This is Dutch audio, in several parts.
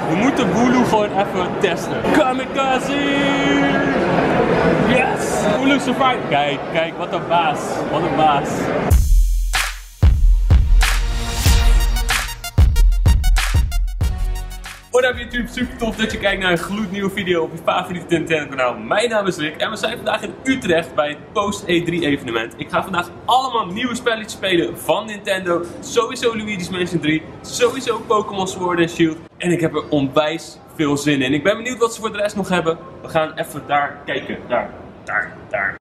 We moeten Wooloo gewoon even testen. Kamikaze! Yes! Wooloo survive. Kijk, wat een baas. Wat een baas. What up YouTube, super tof dat je kijkt naar een gloednieuwe video op je favoriete Nintendo kanaal. Mijn naam is Rick en we zijn vandaag in Utrecht bij het Post E3 evenement. Ik ga vandaag allemaal nieuwe spelletjes spelen van Nintendo. Sowieso Luigi's Mansion 3, sowieso Pokémon Sword and Shield. En ik heb er onwijs veel zin in. Ik ben benieuwd wat ze voor de rest nog hebben. We gaan even daar kijken. Daar.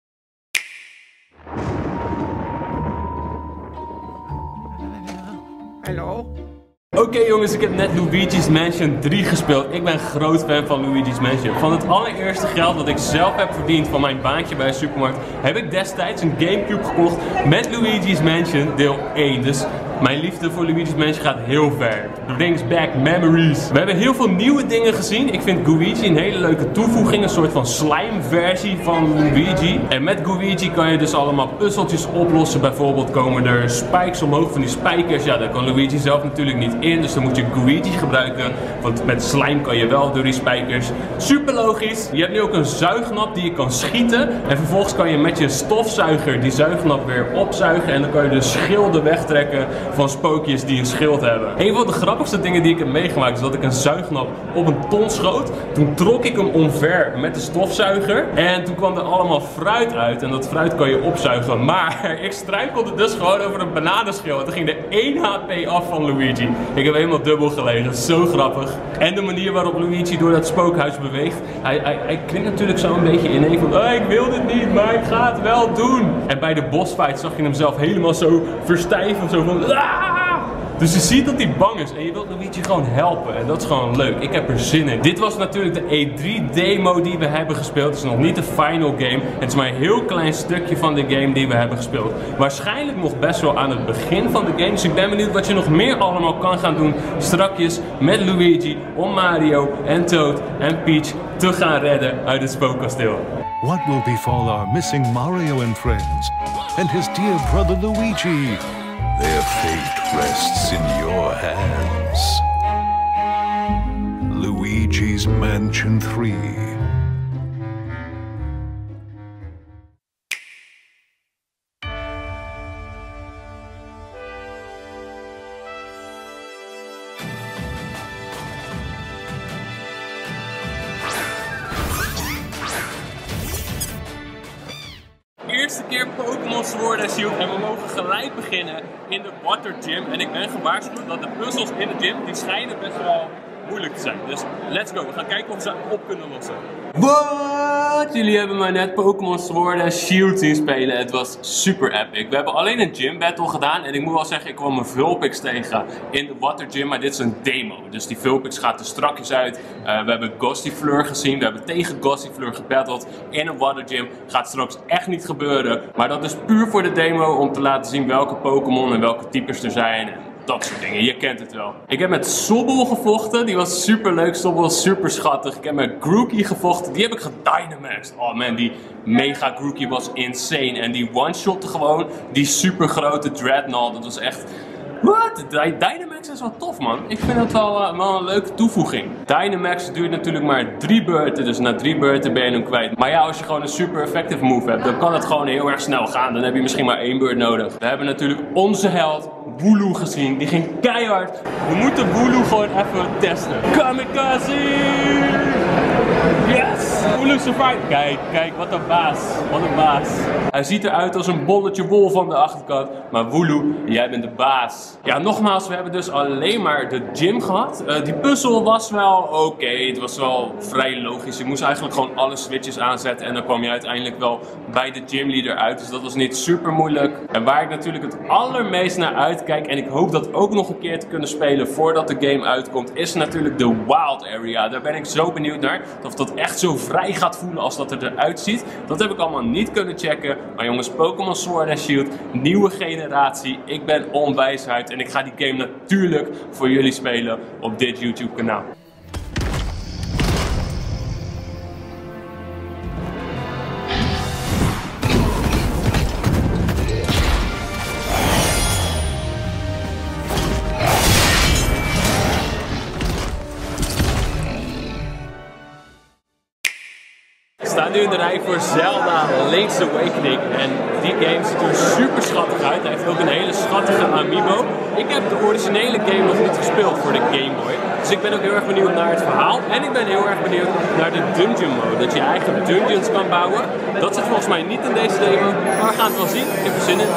Hallo? Oké jongens, ik heb net Luigi's Mansion 3 gespeeld. Ik ben groot fan van Luigi's Mansion. Van het allereerste geld dat ik zelf heb verdiend van mijn baantje bij een supermarkt, heb ik destijds een Gamecube gekocht met Luigi's Mansion deel 1. Dus mijn liefde voor Luigi's Mansion gaat heel ver. Brings back memories. We hebben heel veel nieuwe dingen gezien. Ik vind Luigi een hele leuke toevoeging. Een soort van slime versie van Luigi. En met Luigi kan je dus allemaal puzzeltjes oplossen. Bijvoorbeeld komen er spikes omhoog van die spijkers. Ja, daar kan Luigi zelf natuurlijk niet in. Dus dan moet je Luigi gebruiken. Want met slime kan je wel door die spijkers. Super logisch. Je hebt nu ook een zuignap die je kan schieten. En vervolgens kan je met je stofzuiger die zuignap weer opzuigen. En dan kan je de schilden wegtrekken van spookjes die een schild hebben. Een van de grappigste dingen die ik heb meegemaakt is dat ik een zuignap op een ton schoot. Toen trok ik hem omver met de stofzuiger. En toen kwam er allemaal fruit uit. En dat fruit kan je opzuigen. Maar ik struikelde dus gewoon over een bananenschil. En toen ging er 1 HP af van Luigi. Ik heb helemaal dubbel gelegen. Zo grappig. En de manier waarop Luigi door dat spookhuis beweegt. Hij klinkt natuurlijk zo een beetje ineen van ik wil dit niet, maar ik ga het wel doen. En bij de bossfight zag je hem zelf helemaal zo verstijven. Zo van Dus je ziet dat hij bang is en je wilt Luigi gewoon helpen en dat is gewoon leuk. Ik heb er zin in. Dit was natuurlijk de E3 demo die we hebben gespeeld. Het is nog niet de final game. Het is maar een heel klein stukje van de game die we hebben gespeeld. Waarschijnlijk nog best wel aan het begin van de game. Dus ik ben benieuwd wat je nog meer allemaal kan gaan doen strakjes met Luigi om Mario en Toad en Peach te gaan redden uit het spookkasteel. What will befall our missing Mario and friends and his dear brother Luigi? Their fate rests in your hands. Luigi's Mansion 3. Eerste keer Pokémon Sword and Shield en we mogen gelijk beginnen in de Water Gym. En ik ben gewaarschuwd dat de puzzels in de gym, die schijnen best wel moeilijk te zijn. Dus let's go, we gaan kijken of we ze op kunnen lossen. Wat? Jullie hebben mij net Pokémon Sword and Shield zien spelen. Het was super epic. We hebben alleen een gym battle gedaan en ik moet wel zeggen, ik kwam een Vulpix tegen in de Water Gym, maar dit is een demo. Dus die Vulpix gaat er strakjes uit. We hebben Gossifleur gezien, we hebben tegen Gossifleur gebatteld in een Water Gym. Gaat straks echt niet gebeuren, maar dat is puur voor de demo om te laten zien welke Pokémon en welke types er zijn. Dat soort dingen, je kent het wel. Ik heb met Sobble gevochten, die was super leuk. Sobble was super schattig. Ik heb met Grookey gevochten, die heb ik gedynamaxed. Oh man, die mega Grookey was insane. En die one-shotte gewoon die super grote Dreadnought, dat was echt... Wat? Dynamax is wel tof man. Ik vind dat wel een leuke toevoeging. Dynamax duurt natuurlijk maar 3 beurten. Dus na 3 beurten ben je hem kwijt. Maar ja, als je gewoon een super effective move hebt, dan kan het gewoon heel erg snel gaan. Dan heb je misschien maar 1 beurt nodig. We hebben natuurlijk onze held Wooloo gezien. Die ging keihard. We moeten Wooloo gewoon even testen. Kamikaze! Yes! Wooloo survive. Kijk, wat een baas. Wat een baas. Hij ziet eruit als een bolletje wol van de achterkant. Maar Wooloo, jij bent de baas. Ja, nogmaals, we hebben dus alleen maar de gym gehad. Die puzzel was wel oké. Het was wel vrij logisch. Je moest eigenlijk gewoon alle switches aanzetten. En dan kwam je uiteindelijk wel bij de gymleader uit. Dus dat was niet super moeilijk. En waar ik natuurlijk het allermeest naar uitkijk. En ik hoop dat ook nog een keer te kunnen spelen voordat de game uitkomt. Is natuurlijk de Wild Area. Daar ben ik zo benieuwd naar. Of dat echt zo vrij gaat voelen als dat er eruit ziet. Dat heb ik allemaal niet kunnen checken. Maar jongens, Pokémon Sword and Shield. Nieuwe generatie. Ik ben onwijs uit. En ik ga die game natuurlijk voor jullie spelen op dit YouTube kanaal. sta nu in de rij voor Zelda Link's Awakening en die game ziet er super schattig uit. Hij heeft ook een hele schattige amiibo. Ik heb de originele game nog niet gespeeld voor de Game Boy. Dus ik ben ook heel erg benieuwd naar het verhaal. En ik ben heel erg benieuwd naar de dungeon mode. Dat je eigen dungeons kan bouwen. Dat zit volgens mij niet in deze demo. Maar we gaan het wel zien. Ik heb er zin in.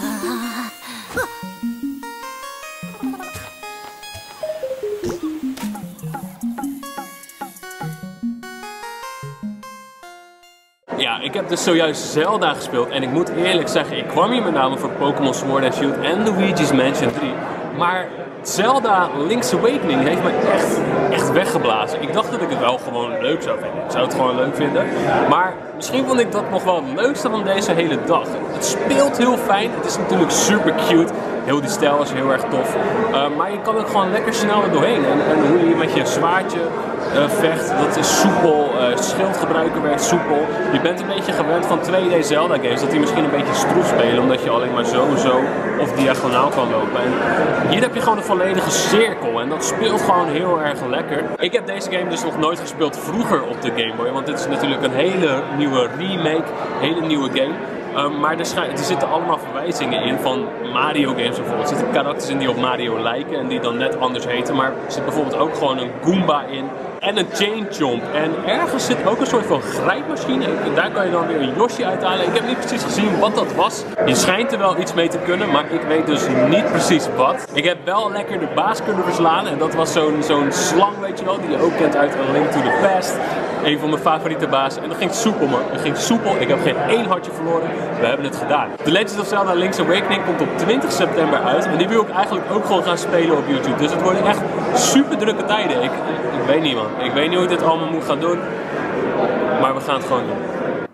Ja, ik heb dus zojuist Zelda gespeeld en ik moet eerlijk zeggen, ik kwam hier met name voor Pokémon Sword and Shield en Luigi's Mansion 3. Maar Zelda Link's Awakening heeft me echt weggeblazen. Ik dacht dat ik het wel gewoon leuk zou vinden. Ik zou het gewoon leuk vinden. Maar misschien vond ik dat nog wel het leukste van deze hele dag. Het speelt heel fijn. Het is natuurlijk super cute. Heel die stijl is heel erg tof. Maar je kan ook gewoon lekker snel er doorheen. En hoe je met je zwaardje vecht, dat is soepel. Schildgebruiken werkt soepel. Je bent een beetje gewend van 2D Zelda games. Dat die misschien een beetje stroef spelen. Omdat je alleen maar zo of diagonaal kan lopen. En hier heb je gewoon een volledige cirkel. En dat speelt gewoon heel erg lekker. Ik heb deze game dus nog nooit gespeeld vroeger op de Game Boy. Want dit is natuurlijk een hele nieuwe remake. Hele nieuwe game. Maar er zitten allemaal verwijzingen in van Mario games bijvoorbeeld. Er zitten karakters in die op Mario lijken en die dan net anders heten. Maar er zit bijvoorbeeld ook gewoon een Goomba in en een Chain Chomp. En ergens zit ook een soort van grijpmachine. Daar kan je dan weer een Yoshi uithalen. Ik heb niet precies gezien wat dat was. Je schijnt er wel iets mee te kunnen, maar ik weet dus niet precies wat. Ik heb wel lekker de baas kunnen verslaan. En dat was zo'n slang, weet je wel, die je ook kent uit A Link to the Past. Een van mijn favoriete bazen. En dat ging soepel, man. Dat ging soepel. Ik heb geen één hartje verloren. We hebben het gedaan. The Legend of Zelda Link's Awakening komt op 20 september uit. En die wil ik eigenlijk ook gewoon gaan spelen op YouTube. Dus het worden echt super drukke tijden. Ik weet niet, man. Ik weet niet hoe ik dit allemaal moet gaan doen. Maar we gaan het gewoon doen.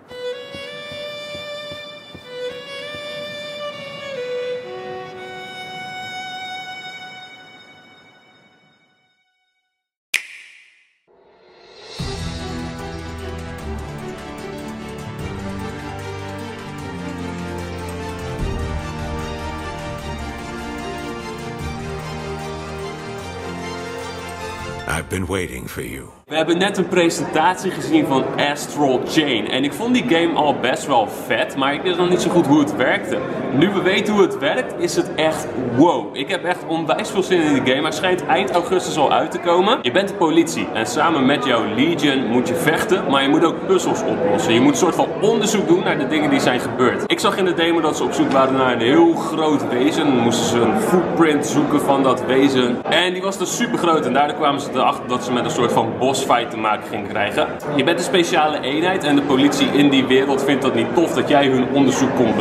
I've been waiting for you. We hebben net een presentatie gezien van Astral Chain en ik vond die game al best wel vet, maar ik wist nog niet zo goed hoe het werkte. Nu we weten hoe het werkt, is het echt wow. Ik heb echt onwijs veel zin in de game. Hij schijnt eind augustus al uit te komen. Je bent de politie en samen met jouw Legion moet je vechten, maar je moet ook puzzels oplossen. Je moet een soort van onderzoek doen naar de dingen die zijn gebeurd. Ik zag in de demo dat ze op zoek waren naar een heel groot wezen. Dan moesten ze een footprint zoeken van dat wezen. En die was dus super groot en daardoor kwamen ze erachter dat ze met een soort van bossfight te maken gingen krijgen. Je bent een speciale eenheid en de politie in die wereld vindt dat niet tof dat jij hun onderzoek komt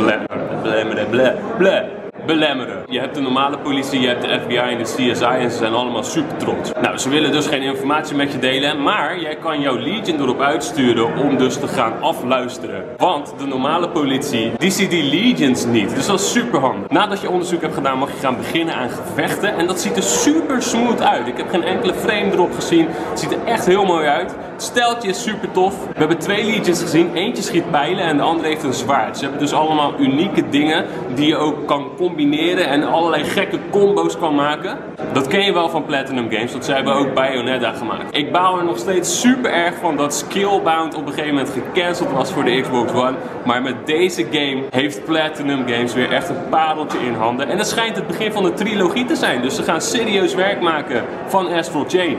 belemmeren. Je hebt de normale politie, je hebt de FBI en de CSI en ze zijn allemaal super trots. Nou, ze willen dus geen informatie met je delen, maar jij kan jouw Legion erop uitsturen om dus te gaan afluisteren. Want de normale politie, die ziet die Legions niet. Dus dat is super handig. Nadat je onderzoek hebt gedaan, mag je gaan beginnen aan gevechten en dat ziet er super smooth uit. Ik heb geen enkele frame erop gezien. Het ziet er echt heel mooi uit. Het steltje is super tof. We hebben 2 Legions gezien. Eentje schiet pijlen en de andere heeft een zwaard. Ze hebben dus allemaal unieke dingen die je ook kan combineren en allerlei gekke combo's kan maken. Dat ken je wel van Platinum Games, want zij hebben ook Bayonetta gemaakt. Ik baal er nog steeds super erg van dat Skillbound op een gegeven moment gecanceld was voor de Xbox One. Maar met deze game heeft Platinum Games weer echt een pareltje in handen. En het schijnt het begin van de trilogie te zijn. Dus ze gaan serieus werk maken van Astral Chain.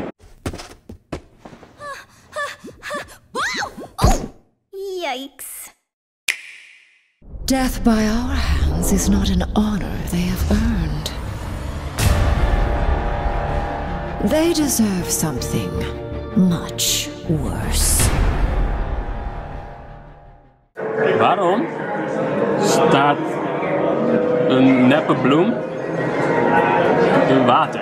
Yikes. Death by our hands is not an honor they have earned. They deserve something much worse. Waarom staat een neppe bloem in water?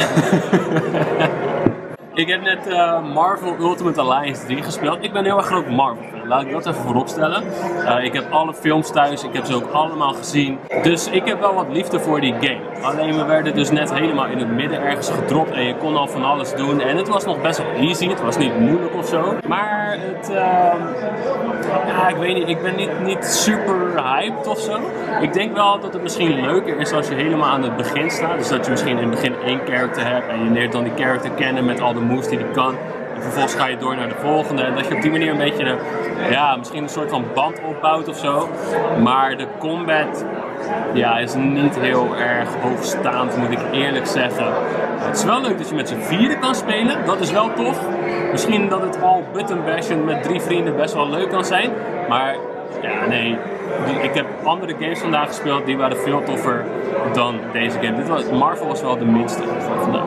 Ik heb net Marvel Ultimate Alliance 3 gespeeld. Ik ben heel erg groot Marvel fan. Laat ik dat even voorop stellen. Ik heb alle films thuis. Ik heb ze ook allemaal gezien. Dus ik heb wel wat liefde voor die game. Alleen we werden dus net helemaal in het midden ergens gedropt. En je kon al van alles doen. En het was nog best wel easy. Het was niet moeilijk of zo. Maar het... ja, ik weet niet. Ik ben niet super hyped of zo. Ik denk wel dat het misschien leuker is als je helemaal aan het begin staat. Dus dat je misschien in het begin 1 character hebt. En je leert dan die character kennen met al de moves die kan. En vervolgens ga je door naar de volgende. En dat je op die manier een beetje misschien een soort van band opbouwt of zo. Maar de combat is niet heel erg hoogstaand, moet ik eerlijk zeggen. Het is wel leuk dat je met z'n vieren kan spelen. Dat is wel tof. Misschien dat het al button bashen met 3 vrienden best wel leuk kan zijn. Maar ja, nee. Ik heb andere games vandaag gespeeld, die waren veel toffer dan deze game. Marvel was wel de minste van vandaag.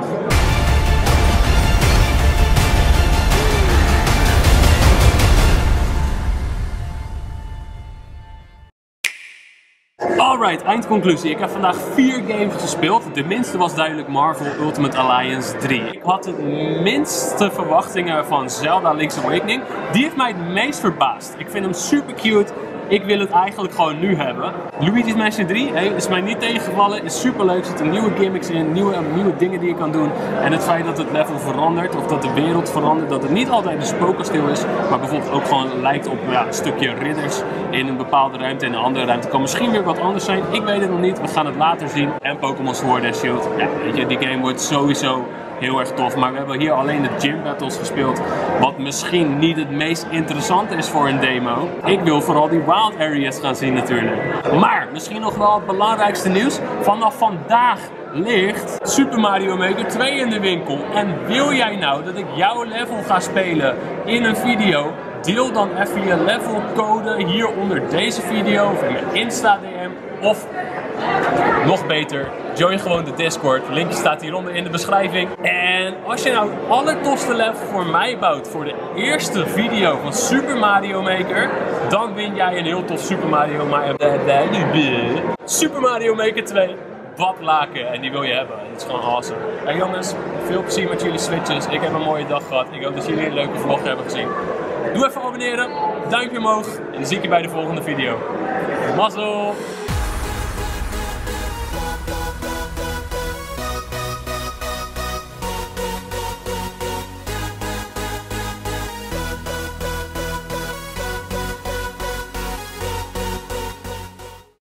Alright, eindconclusie. Ik heb vandaag 4 games gespeeld. De minste was duidelijk Marvel Ultimate Alliance 3. Ik had de minste verwachtingen van Zelda Link's Awakening. Die heeft mij het meest verbaasd. Ik vind hem super cute. Ik wil het eigenlijk gewoon nu hebben. Luigi's Mansion 3 is mij niet tegengevallen, is super leuk. Er zitten nieuwe gimmicks in, nieuwe dingen die je kan doen. En het feit dat het level verandert, of dat de wereld verandert, dat het niet altijd een spookkasteel is, maar bijvoorbeeld ook gewoon lijkt op een stukje ridders in een bepaalde ruimte en een andere ruimte. Kan misschien weer wat anders zijn, ik weet het nog niet. We gaan het later zien. En Pokémon Sword and Shield. Ja, weet je, die game wordt sowieso heel erg tof, maar we hebben hier alleen de gym battles gespeeld, wat misschien niet het meest interessante is voor een demo. Ik wil vooral die wild areas gaan zien natuurlijk. Maar misschien nog wel het belangrijkste nieuws. Vanaf vandaag ligt Super Mario Maker 2 in de winkel. En wil jij nou dat ik jouw level ga spelen in een video? Deel dan even je levelcode hier onder deze video of in mijn Insta DM of nog beter, join gewoon de Discord. Linkje staat hieronder in de beschrijving. En als je nou het allertofste level voor mij bouwt voor de eerste video van Super Mario Maker, dan win jij een heel tof Super Mario Maker 2 badlaken. En die wil je hebben. Dat is gewoon awesome. Hey jongens, veel plezier met jullie switches. Ik heb een mooie dag gehad. Ik hoop dat jullie een leuke vlog hebben gezien. Doe even abonneren, duimpje omhoog en dan zie ik je bij de volgende video. Mazzel!